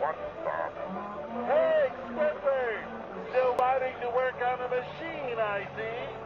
One stop. Hey, Skipper! Still wanting to work on the machine, I see.